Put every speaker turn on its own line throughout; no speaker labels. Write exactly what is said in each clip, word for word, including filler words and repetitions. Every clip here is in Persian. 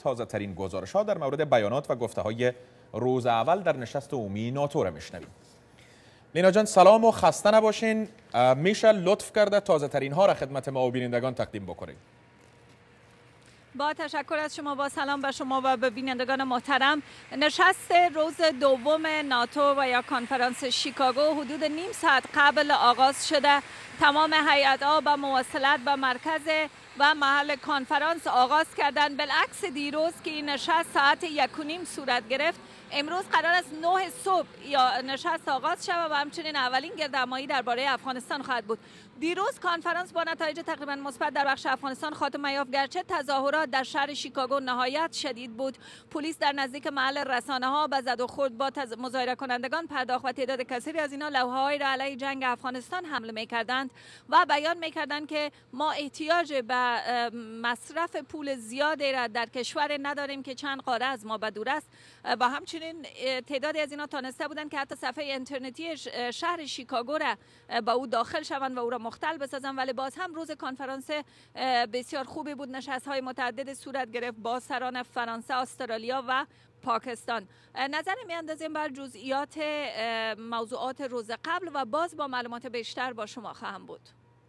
تازه ترین گزارش ها در مورد بیانات و گفته های روز اول در نشست عمومی ناتو را میشنویم. لینا جان سلام و خسته نباشین. میشه لطف کرده تازه ترین ها را خدمت ما و بینندگان تقدیم بکنید؟
با تشکر از شما، با سلام به شما و به بینندگان محترم. نشست روز دوم ناتو و یا کنفرانس شیکاگو حدود نیم ساعت قبل آغاز شده. تمام هیئت‌ها به مواصلت به مرکز و محل کنفرانس آغاز کردند. بالعکس دیروز که این نشست ساعت یک و نیم صورت گرفت، امروز قرار است نه صبح یا نشست آغاز شود و همچنین اولین گردهمایی درباره افغانستان خواهد بود. دیروز کنفرانس با نتایج تقریبا مثبت در بخش افغانستان خاتمه یافت، گرچه تظاهرات در شهر شیکاگو نهایت شدید بود. پلیس در نزدیک محل رسانه ها به زد و خورد با مظاهره کنندگان پرداخت و تعداد کثیری از اینا لوحه‌هایی را علیه جنگ افغانستان حمله می‌کردند و بیان می‌کردند که ما احتیاج به مصرف پول زیادی را در کشور نداریم که چند قاره از ما به دور است. با همچنین تعدادی از اینا تانسته بودند که حتی صفحه اینترنتی شهر شیکاگو را به او داخل شوند و او را مختل بسازند، ولی باز هم روز کنفرانس بسیار خوبی بود. نشست‌های متعدد صورت گرفت با سران فرانسه، استرالیا و پاکستان. نظر میاندازیم بر جزئیات موضوعات روز قبل و باز با معلومات بیشتر با شما خواهم بود.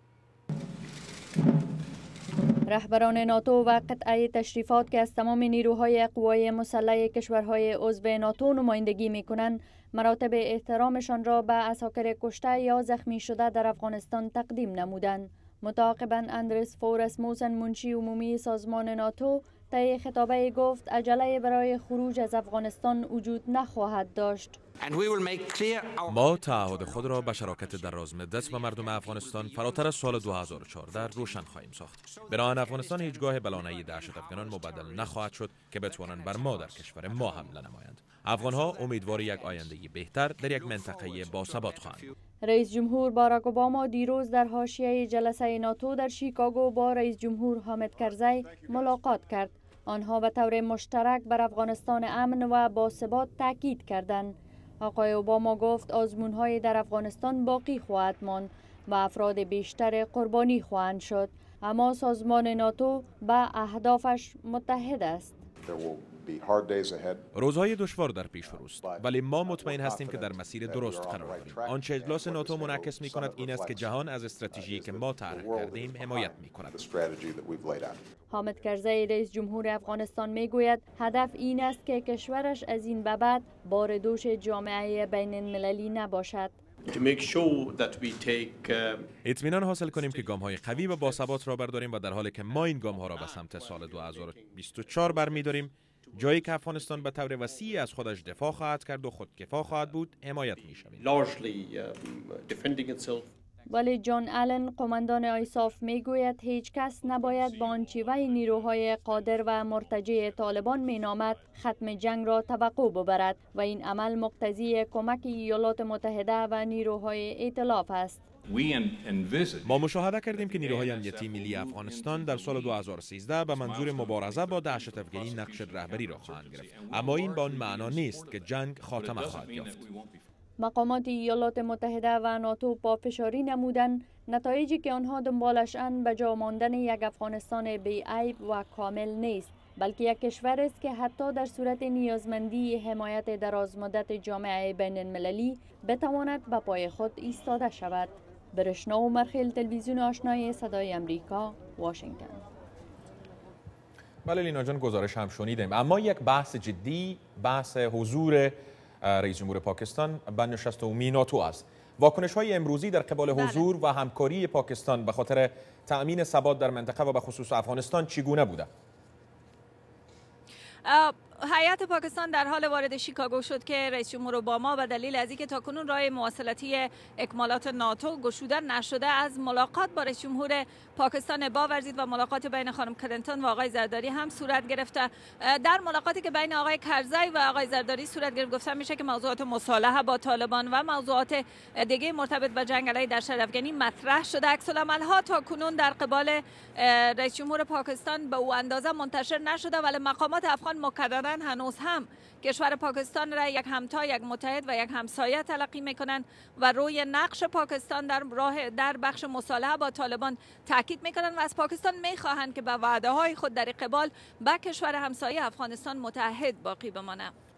رهبران ناتو و قطعه تشریفات که از تمام نیروهای قوای مسلح کشورهای عضو ناتو نمایندگی می‌کنند، مراتب احترامشان را به عساکر کشته یا زخمی شده در افغانستان تقدیم نمودند. متعاقباً اندرس فورسموسن منشی عمومی سازمان ناتو طی خطابه گفت عجله برای خروج از افغانستان وجود نخواهد داشت.
ما تعهد خود را به شراکت درازمدت و مردم افغانستان فراتر از سال دو هزار و چهارده روشن خواهیم ساخت. بنابراین افغانستان هیچگاه بلانه دهشت افغانان مبدل نخواهد شد که بتوانند بر ما در کشور ما حمله نمایند. افغانها امیدوار یک آینده بهتر در یک منطقه باثبات خواهند.
رئیس جمهور باراک اوباما دیروز در حاشیه جلسه ناتو در شیکاگو با رئیس جمهور حامد کرزی ملاقات کرد. آنها به طور مشترک بر افغانستان امن و باثبات تاکید کردند. آقای اوباما گفت آزمون‌های در افغانستان باقی خواهد ماند و افراد بیشتر قربانی خواهند شد، اما سازمان ناتو به اهدافش متحد است.
روزهای دشوار در پیش روست، ولی ما مطمئن هستیم که در مسیر درست قرار داریم. آنچه اجلاس ناتو منعکس می کند این است که جهان از استراتژی که ما طرح کردیم حمایت می کند.
حامد کرزی رئیس جمهور افغانستان می گوید هدف این است که کشورش از این به بعد بار دوش جامعه بین المللی نباشد.
اطمینان حاصل کنیم که گام‌های قوی و باثبات را برداریم و در حالی که ما این گام‌ها را به سمت سال دو هزار و بیست و چهار برمی‌داریم، جایی که افغانستان به طور وسیع از خودش دفاع خواهد کرد و خودکفا خواهد بود حمایت می‌شویم.
ولی جان آلن قماندان آیساف میگوید هیچ کس نباید با آنچه نیروهای قادر و مرتجع طالبان مینامد ختم جنگ را توقع ببرد و این عمل مقتضی کمک ایالات متحده و نیروهای ائتلاف است.
ما مشاهده کردیم که نیروهای امنیتی ملی افغانستان در سال دو هزار و سیزده به منظور مبارزه با دهشت افغانی نقش رهبری را خواهند گرفت، اما این به آن معنا نیست که جنگ خاتمه خواهد یافت.
مقامات ایالات متحده و ناتو پافشاری نمودند نتایجی که آنها دنبالش اند به جا ماندن یک افغانستان بی‌عیب و کامل نیست، بلکه یک کشور است که حتی در صورت نیازمندی حمایت درازمدت جامعه بین المللی بتواند به پای خود ایستاده شود. برشنا و مرخیل، تلویزیون آشنای صدای امریکا، واشنگتن.
بله لینا جان، گزارش هم شنیدیم، اما یک بحث جدی بحث حضور رئیس جمهور پاکستان به نشست عمومی ناتو است. واکنش های امروزی در قبال حضور و همکاری پاکستان به خاطر تأمین ثبات در منطقه و به خصوص افغانستان چگونه بوده؟
هیئت پاکستان در حال وارد شیکاگو شد که رئیس جمهور اوباما به دلیل از اینکه تاکنون راه مواصلاتی اکمالات ناتو گشوده نشده از ملاقات با رئیس جمهور پاکستان باورزید و ملاقات بین خانم کلینتون و آقای زرداری هم صورت گرفته. در ملاقاتی که بین آقای کرزی و آقای زرداری صورت گرفت گفته میشه که موضوعات مصالحه با طالبان و موضوعات دیگه مرتبط با جنگ علیه دهشت افغانی مطرح شده. عکس العمل ها تاکنون در قبال رئیس جمهور پاکستان به او اندازه منتشر نشده، ولی مقامات افغان مکررن دارند هنوز هم کشور پاکستان را یک همتا، یک متحد و یک همسایه تلقی میکنند و روی نقش پاکستان در راه در بخش مصالحه با طالبان تاکید میکنند و از پاکستان میخواهند که به وعده های خود در قبال با کشور همسایه افغانستان متحد باقی بماند.